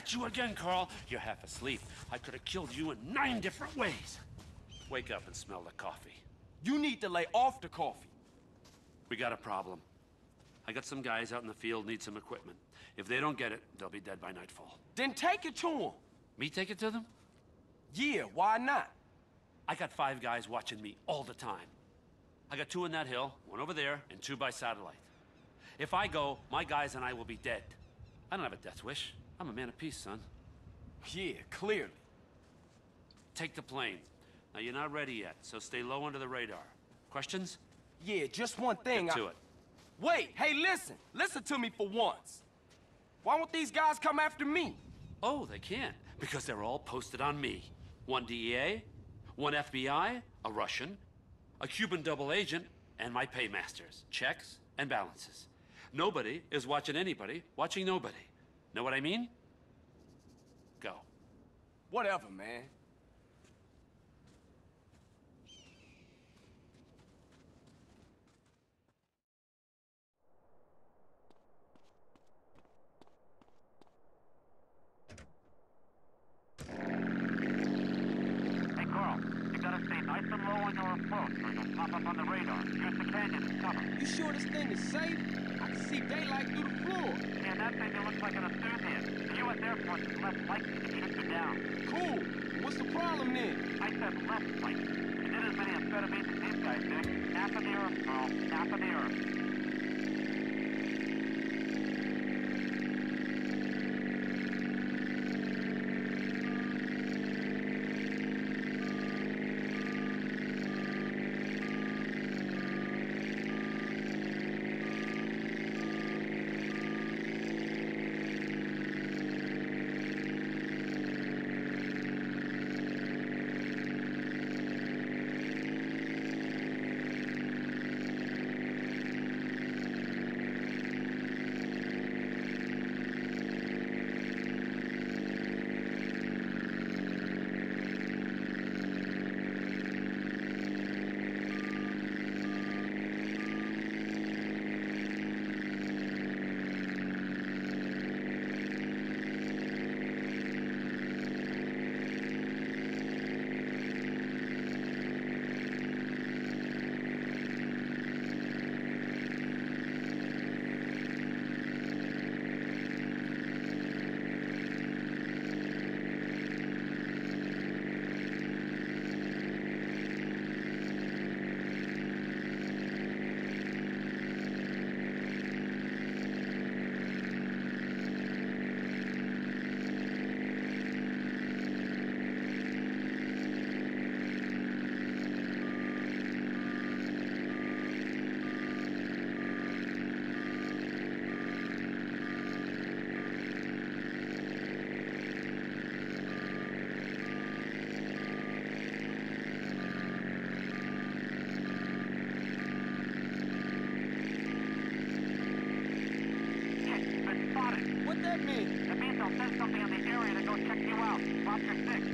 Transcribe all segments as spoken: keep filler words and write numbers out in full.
got you again, Carl. You're half asleep. I could have killed you in nine different ways. Wake up and smell the coffee. You need to lay off the coffee. We got a problem. I got some guys out in the field need some equipment. If they don't get it, they'll be dead by nightfall. Then take it to them. Me take it to them? Yeah, why not? I got five guys watching me all the time. I got two in that hill, one over there, and two by satellite. If I go, my guys and I will be dead. I don't have a death wish. I'm a man of peace, son. Yeah, clearly. Take the plane. Now, you're not ready yet, so stay low under the radar. Questions? Yeah, just one thing. Get to I... it. Wait, hey, listen. Listen to me for once. Why won't these guys come after me? Oh, they can't, because they're all posted on me. One D E A, one F B I, a Russian, a Cuban double agent, and my paymasters. Checks and balances. Nobody is watching anybody, watching nobody. Know what I mean? Go. Whatever, man. Hey, Carl, you gotta stay nice and low on your approach or you'll pop up on the radar. Use the canyon as cover. You sure this thing is safe? I can see daylight through the floor. Yeah, that thing that looks like an enthusiast. The U S Air Force is less likely to shoot you down. Cool. What's the problem then? I said less likely. You did as many amphetamines as these guys did. Half of the earth, Carl. Half of the earth. What that mean? It means they'll send something in the area to go check you out. Drop your stick.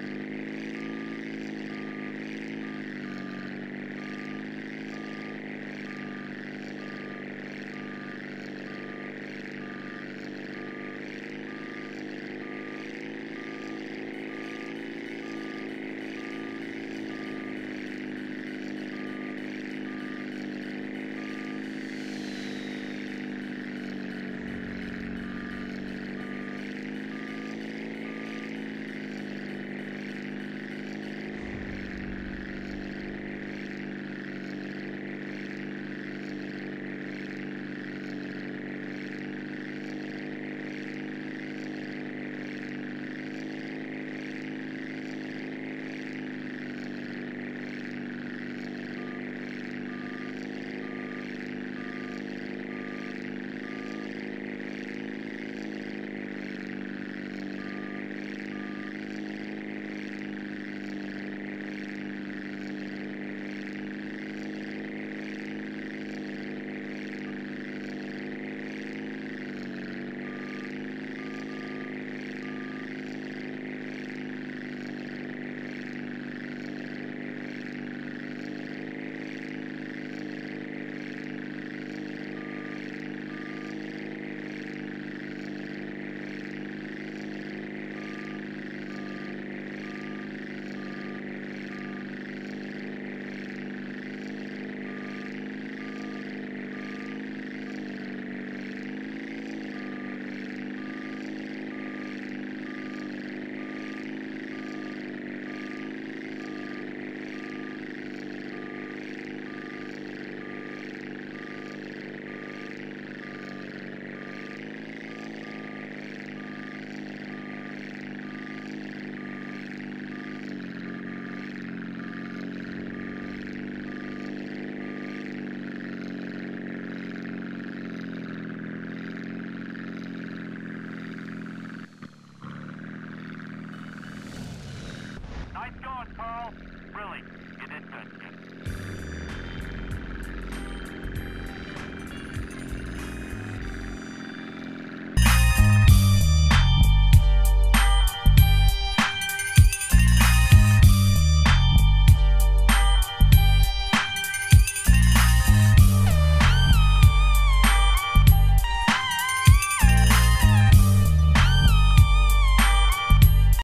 Carl. Really, you did good, kid.